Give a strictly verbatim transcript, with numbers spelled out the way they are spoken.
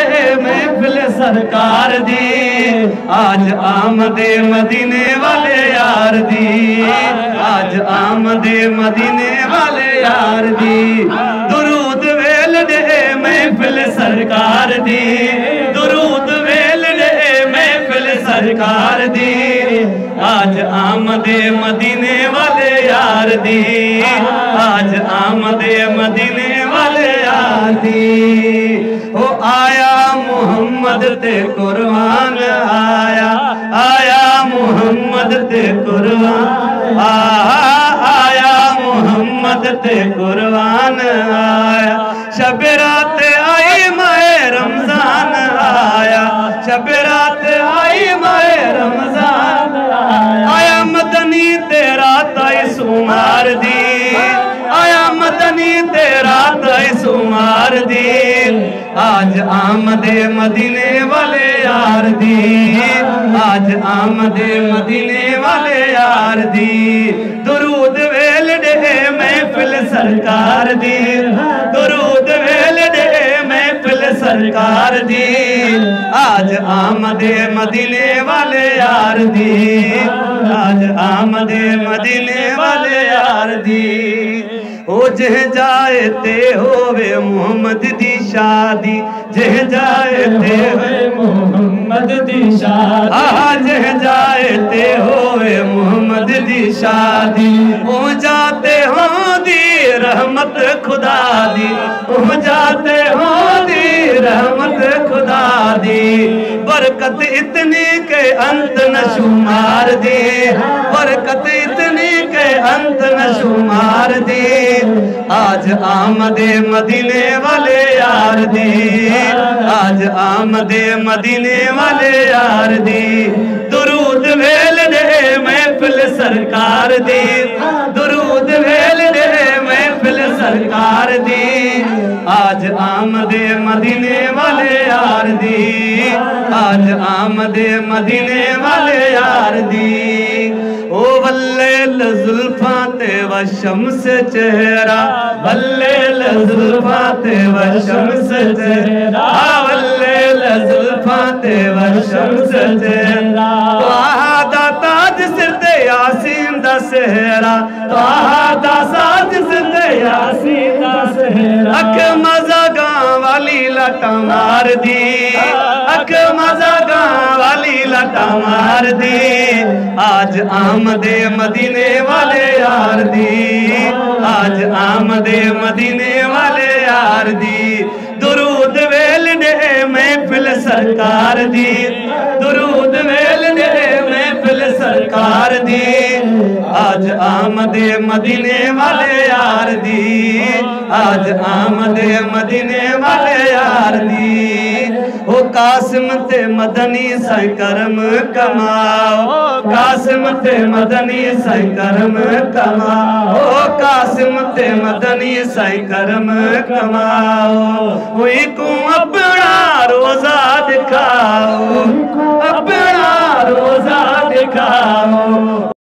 महफिल सरकार दी, आज आमदे मदीने वाले यार दी, आज आमदे मदीने वाले यार दी। दुरूद वेल दे महफिल सरकार दी, दुरूद वेल दे महफिल सरकार दी, आज आमदे मदीने वाले यार दी, आज आमदे मदीने वाले यार दी। ओ आया मोहम्मद ते कुर्बान आया, आया मोहम्मद ते कुर्बान आया, मोहम्मद ते कुर्बान आया। शब रात आई माए रमजान आया, शब रात आई माए रमजान आया, मदनी तेरा ताई सुमार दी, आया मदनी तेरा ताई सुमार दी, आज आमदे मदीने वाले यार दी, आज आमदे मदीने वाले यार दी। दुरूद वेल दे महफिल सरकार दी, दुरूद वेल दे महफिल सरकार दी, आज आमदे मदीने वाले यार दी, आज आमदे मदीने वाले यार दी। ओ जह जाए ते होवे मोहम्मद दी शादी, जह जाए ते होवे मोहम्मद दी शादी, आहा जह जाए ते होवे मोहम्मद दी शादी। ओ जाते हो दी रहमत खुदा दी, ओ जाते हो दी रहमत खुदा दी, बरकत इतनी के अंत न शुमार दी, बरकत इतनी के अंत न शुमार दी, आज आमदे मदीने वाले यार दी, आज आमदे मदीने वाले यार दी। दुरूद वेल दे महफिल सरकार दी, दुरूद वेल दे महफिल सरकार दी, आज आमदे मदीने वाले यार दी, आज आमदे मदीने वाले यार दी। ओ वल्ले जुल्फा ते व शम्स चेहरा, वल्ले जुल्फा ते व शम्स चेहरा, वल्ले जुल्फा ते व शम्स चेहरा, त्वाहा दा ताज सिर ते यासीन दा सेहरा, त्वाहा दा ताज सिर ते यासीन दा सेहरा। अख मजा गां वाली लटा मार दी, अख मजा गां वाली लटा मार दी, आज आमदे मदीने वाले यार दी, आज आमदे मदीने वाले यार दी। दुरूद वेल दे महफिल सरकार दी, दुरूद वेल दे महफिल सरकार दी, आज आमदे मदीने वाले यार दी, आज आमदे मदीने वाले यार दी। ओ कासिम ते मदनी साईं करम कमाओ, कासिम ते मदनी साईं करम कमाओ, कासिम ते मदनी साईं करम कमाओ। हुई को अपना रोजा दिखाओ, अपना रोजा दिखाओ।